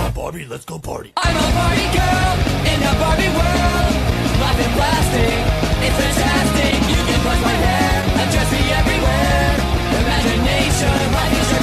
Barbie, let's go party. I'm a Barbie girl in a Barbie world. Life in plastic, it's fantastic. You can brush my hair and dress me everywhere. Imagination, life is your